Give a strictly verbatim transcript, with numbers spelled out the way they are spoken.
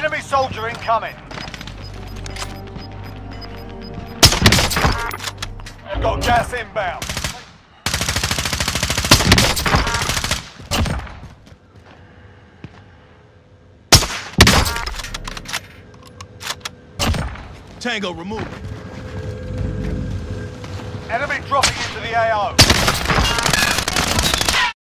Enemy soldier incoming. Got gas inbound. Tango removed. Enemy dropping into the A O.